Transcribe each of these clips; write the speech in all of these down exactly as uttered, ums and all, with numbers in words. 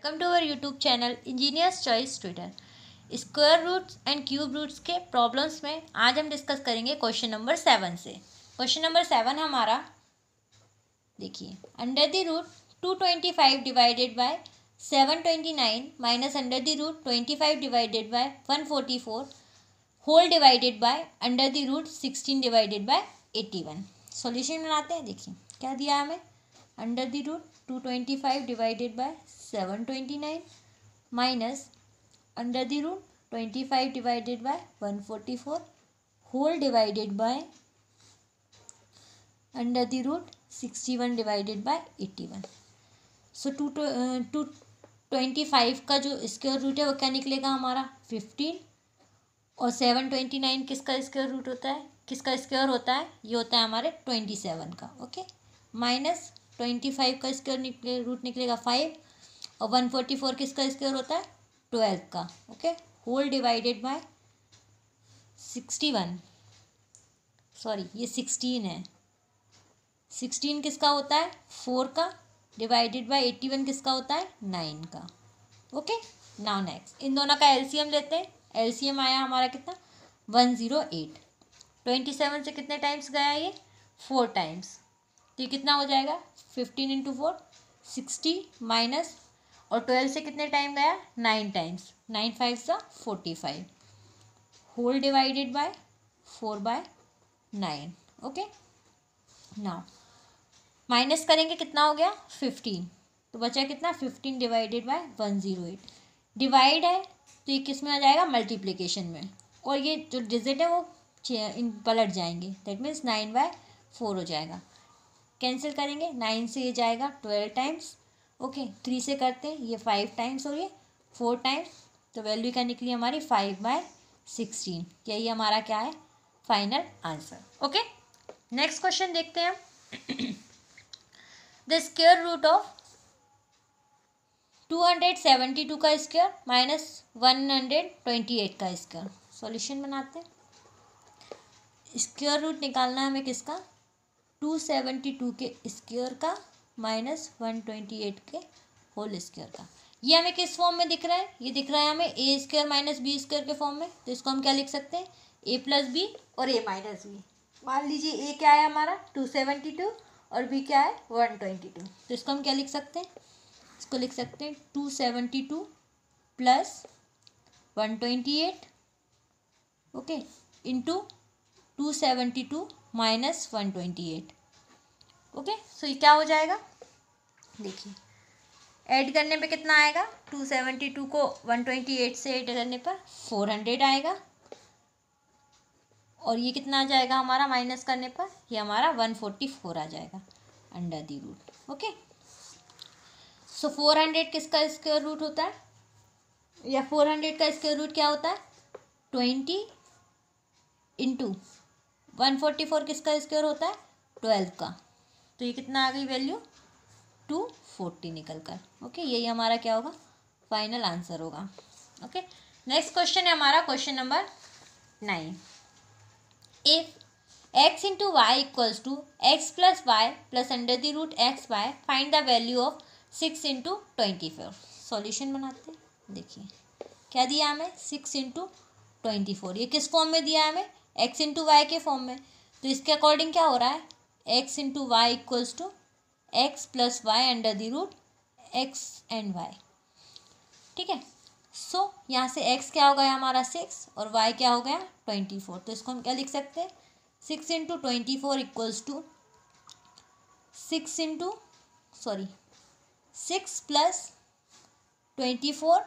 Welcome to our YouTube channel engineers choice Twitter. Square roots and cube roots के problems में आज हम discuss करेंगे क्वेश्चन नंबर सेवन से। क्वेश्चन नंबर सेवन हमारा देखिए, under the root two twenty five divided by seven twenty nine minus under the root twenty five divided by one forty four whole divided by under the root sixteen divided by eighty one. Solution बनाते हैं। देखिए क्या दिया हमें, under the root two twenty five divided by seven twenty nine minus under the root twenty five divided by one forty four whole divided by under the root sixty one divided by eighty one. So two two twenty five का जो square root है वो क्या निकलेगा हमारा fifteen, और seven twenty nine किसका square root होता है, किसका स्क्वायर होता है, ये होता है हमारे ट्वेंटी सेवन का। ओके, माइनस ट्वेंटी फाइव का स्क्वायर निकले रूट निकलेगा फाइव, और वन फोर्टी फोर किसका स्क्वायर होता है ट्वेल्व का। Okay, whole divided by sixty one, sorry ये सिक्सटीन है, सिक्सटीन किसका होता है फोर का, डिवाइडेड बाय एट्टी वन किसका होता है नाइन का। ओके, नाउ नेक्स्ट इन दोनों का एलसीएम लेते हैं। एलसीएम आया हमारा कितना, one zero eight. Twenty seven से कितने टाइम्स गया ये, फोर टाइम्स, तो ये कितना हो जाएगा fifteen into four sixty, minus और ट्वेल्व से कितने टाइम गया नाइन टाइम्स, नाइन फाइव सा forty five whole divided by four by nine. Okay, now minus करेंगे कितना हो गया फिफ्टीन, तो बचा कितना fifteen divided by one zero eight. Divide है तो ये किस में आ जाएगा मल्टीप्लिकेशन में, और ये जो डिजिट है वो इन पलट जाएंगे, that means nine by four हो जाएगा। कैंसिल करेंगे, नाइन से ये जाएगा ट्वेल्व टाइम्स। ओके, थ्री से करते हैं ये फाइव टाइम्स और ये फोर टाइम्स, तो वैल्यू क्या निकली हमारी फाइव बाय सिक्सटीन। यही हमारा क्या है final answer. Okay, next question देखते हैं हम। The square root of two hundred seventy two का square minus one hundred twenty eight का स्क्वायर। सॉल्यूशन बनाते हैं। स्क्वायर रूट निकालना है हमें किसका, टू सेवेंटी टू के स्क्वायर का माइनस वन ट्वेंटी एट के होल स्क्वायर का। ये हमें किस फॉर्म में दिख रहा है, ये दिख रहा है हमें A square minus B square के फॉर्म में, तो इसको हम क्या लिख सकते हैं ए प्लस बी और ए माइनस बी। मान लीजिए ए क्या है हमारा टू सेवेंटी टू और बी क्या है वन ट्वेंटी टू, तो इसको हम क्या लिख सकते हैं, इसको लिख सकते हैं two seventy two plus one twenty eight, okay, into two seventy two minus one twenty eight. Okay, so ये क्या हो जाएगा, देखिए ऐड करने पे कितना आएगा, टू सेवेंटी टू को वन ट्वेंटी एट से ऐड करने पर फोर हंड्रेड आएगा, और ये कितना आ जाएगा हमारा माइनस करने पर, ये हमारा वन फोर्टी फोर आ जाएगा under the root. Okay, so four hundred किसका स्क्वायर रूट होता है, या फोर हंड्रेड का स्क्वायर रूट क्या होता है twenty into one forty four किसका स्क्वायर होता है ट्वेल्व का, तो ये कितना आ गई वैल्यू टू फोर्टी निकल कर। ओके, यही हमारा क्या होगा फाइनल आंसर होगा। ओके, नेक्स्ट क्वेश्चन है हमारा question number nine. If X into Y equals to X plus Y plus under the root X Y, find the value of six into twenty four. Solution बनाते हैं। देखिए क्या दिया हमें, six into twenty four, ये किस form में दिया है हमें एक्स इंटू वाई के फॉर्म में, तो इसके अकॉर्डिंग क्या हो रहा है X into Y equals to X plus Y under the root X and Y. ठीक है, सो यहाँ से एक्स क्या हो गया हमारा सिक्स और वाई क्या हो गया ट्वेंटी फोर, तो इसको हम क्या लिख सकते हैं six into twenty four equals to six into sorry six plus twenty four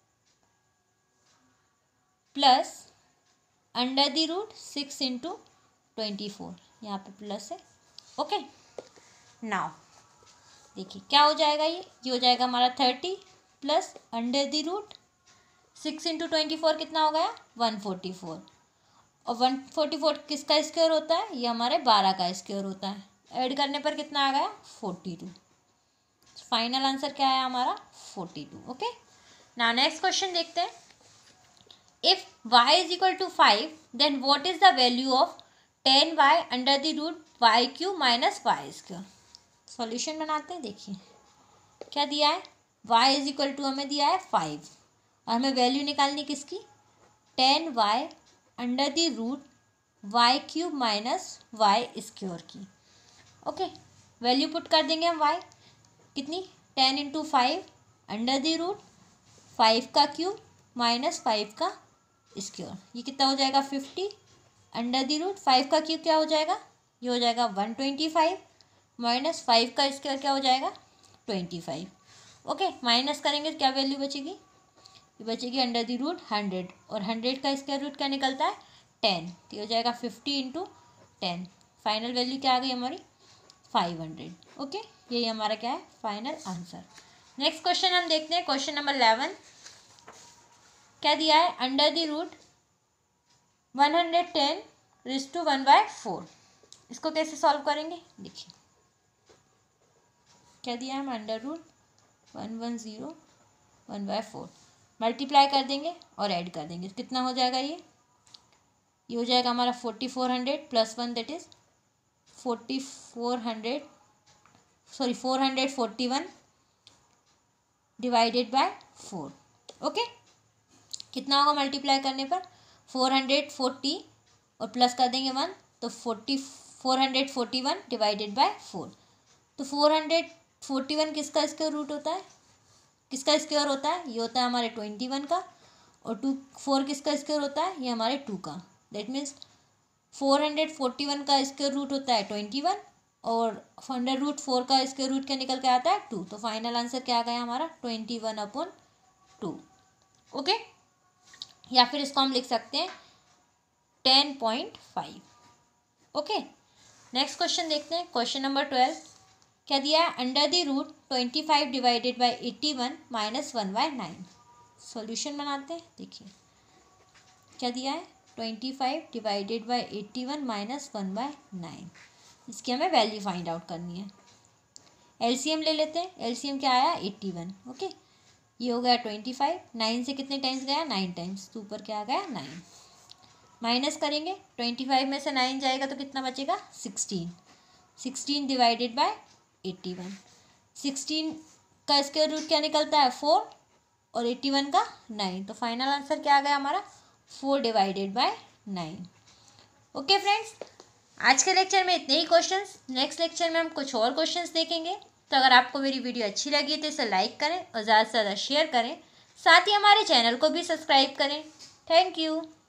plus under the root six into twenty four, यहाँ पे प्लस है। ओके, नाउ देखिए क्या हो जाएगा, ये ये हो जाएगा हमारा thirty plus under the root six into twenty four कितना हो गया वन फोर्टी फोर, और वन फोर्टी फोर किसका स्क्वायर होता है, ये हमारे बारह का स्क्वायर होता है, ऐड करने पर कितना आ गया फोर्टी टू। फाइनल आंसर क्या है हमारा forty two. Okay, now next question देखते हैं। If y is equal to five then what is the value of ten Y under the root Y cube minus Y square. Solution बनाते हैं। देखिए क्या दिया है, y इज इक्वल टू हमें दिया है फाइव और हमें वैल्यू निकालनी किसकी, ten Y under the root y cube minus y square की। ओके, वैल्यू पुट कर देंगे हम y कितनी, ten into five under the root five का क्यूब माइनस फाइव का स्क्योर, ये कितना हो जाएगा fifty under the root five का क्यूब क्या हो जाएगा, ये हो जाएगा one twenty five minus five का स्क्वायर क्या हो जाएगा ट्वेंटी फाइव। ओके, माइनस करेंगे तो क्या वैल्यू बचेगी, ये बचेगी अंडर द रूट हंड्रेड और हंड्रेड का स्क्वायर रूट क्या निकलता है टेन, तो ये हो जाएगा fifty into ten. Final value क्या आ गई हमारी फाइव हंड्रेड। ओके, यही हमारा क्या है फाइनल आंसर। नेक्स्ट क्वेश्चन हम देखते हैं, क्वेश्चन नंबर इलेवन क्या दिया है, under the root one hundred ten raise to one by four. इसको कैसे सॉल्व करेंगे, देखिए क्या दिया है, हम under root one one zero one by four multiply कर देंगे और ऐड कर देंगे, कितना हो जाएगा, ये ये हो जाएगा हमारा forty four hundred plus one that is forty four hundred sorry four hundred forty one divided by four. Okay, कितना होगा मल्टीप्लाई करने पर, फोर हंड्रेड फोर्टी और प्लस कर देंगे वन तो forty four hundred forty one divided by four. तो four hundred forty one किसका स्क्वायर रूट होता है, किसका स्क्वायर होता है, ये होता है हमारे ट्वेंटी वन का, और टू फोर किसका स्क्वायर होता है, ये हमारे टू का। That means four hundred forty one का स्क्वायर रूट होता है ट्वेंटी वन और अंडर रूट फोर का स्क्वायर रूट क्या निकल के आता है टू। तो फाइनल आंसर क्या आ गया हमारा twenty one upon two. Okay, या फिर इसको हम लिख सकते हैं ten point five. Okay, next question देखते हैं, क्वेश्चन नंबर ट्वेल्व क्या दिया है, under the root twenty five divided by eighty one minus one by nine. Solution बनाते हैं, देखिए क्या दिया है, twenty five divided by eighty one minus one by nine, इसकी हमें वैल्यू फाइंड आउट करनी है। एलसीएम ले लेते हैं, एलसीएम क्या आया एट्टी वन। ओके, ये हो गया ट्वेंटी फाइव, नाइन से कितने टाइम्स गया नाइन टाइम्स, तो ऊपर क्या आ गया नाइन। माइनस करेंगे, ट्वेंटी फाइव में से नाइन जाएगा तो कितना बचेगा sixteen, sixteen divided by eighty one. Sixteen का स्क्वायर रूट क्या निकलता है फोर और एट्टी वन का नाइन, तो फाइनल आंसर क्या आ गया हमारा four divided by nine. Okay friends, आज के लेक्चर में इतने ही क्वेश्चंस, नेक्स्ट लेक्चर में हम कुछ और क्वेश्चंस देखेंगे। तो अगर आपको मेरी वीडियो अच्छी लगी तो इसे लाइक करें और ज़्यादा से ज़्यादा शेयर करें, साथ ही हमारे चैनल को भी सब्सक्राइब करें। Thank you.